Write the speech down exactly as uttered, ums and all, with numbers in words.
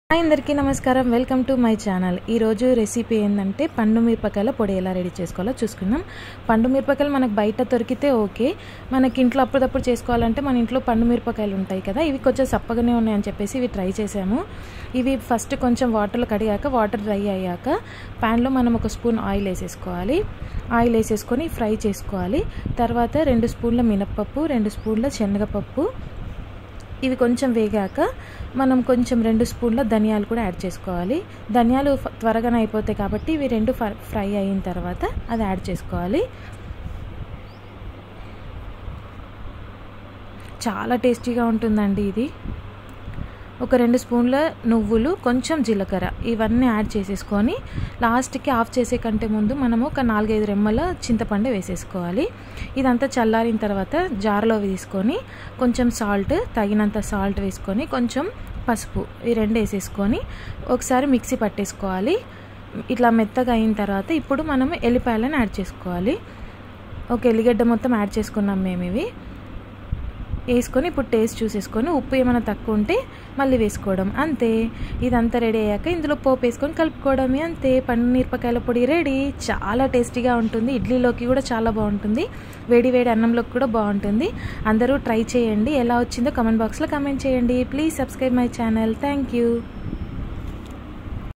అందరికీ నమస్కారం welcome to my channel. ఈ రోజు రెసిపీ ఏంటంటే పండు మిరపకాయల పొడి ఎలా రెడీ చేసుకోవాలో చూసుకుందాం। పండు మిరపకాయలు మనకు బయట దొరికితే ఓకే, మనకి ఇంట్లో అప్పుడప్పుడు చేసుకోవాలంటే మన ఇంట్లో పండు మిరపకాయలు ఉంటాయి కదా, ఇవి కొంచెం సప్పగానే ఉన్నాయని చెప్పేసి ఇవి ట్రై చేసాము। ఇవి ఫస్ట్ కొంచెం వాటర్లో కడిగాక వాటర్ డ్రై అయ్యాక ప్యాన్లో మనం ఒక స్పూన్ ఆయిల్ వేసేసుకోవాలి। ఆయిల్ వేసేసుకొని ఫ్రై చేసుకోవాలి। తర్వాత రెండు స్పూన్ల మినపప్పు, రెండు స్పూన్ల శనగపప్పు, ఇవి కొంచెం వేగాక మనం కొంచెం రెండు స్పూన్ల ధనియాలు కూడా యాడ్ చేసుకోవాలి। ధనియాలు త్వరగానే అయిపోతాయి కాబట్టి ఇవి రెండు ఫ్రై అయిన తర్వాత అది యాడ్ చేసుకోవాలి। చాలా టేస్టీగా ఉంటుందండి ఇది। ఒక రెండు స్పూన్ల నువ్వులు, కొంచెం జీలకర్ర ఇవన్నీ యాడ్ చేసేసుకొని లాస్ట్కి ఆఫ్ చేసే కంటే ముందు మనము ఒక నాలుగైదు రెమ్మల చింతపండు వేసేసుకోవాలి। ఇదంతా చల్లారిన తర్వాత జార్లో తీసుకొని కొంచెం సాల్ట్, తగినంత సాల్ట్ వేసుకొని కొంచెం పసుపు ఈ రెండు వేసేసుకొని ఒకసారి మిక్సీ పట్టేసుకోవాలి। ఇట్లా మెత్తగా అయిన తర్వాత ఇప్పుడు మనం ఎల్లిపాయలను యాడ్ చేసుకోవాలి। ఒక ఎల్లిగడ్డ మొత్తం యాడ్ చేసుకున్నాం మేము ఇవి వేసుకొని ఇప్పుడు టేస్ట్ చూసేసుకొని ఉప్పు ఏమైనా తక్కువ ఉంటే మళ్ళీ వేసుకోవడం అంతే। ఇదంతా రెడీ అయ్యాక ఇందులో పోపు వేసుకొని కలుపుకోవడమే అంతే। పండు మిరపకాయల పొడి రెడీ। చాలా టేస్టీగా ఉంటుంది, ఇడ్లీలోకి కూడా చాలా బాగుంటుంది, వేడి వేడి అన్నంలోకి కూడా బాగుంటుంది। అందరూ ట్రై చేయండి, ఎలా వచ్చిందో కామెంట్ బాక్స్లో కామెంట్ చేయండి। Please subscribe my channel. Thank you.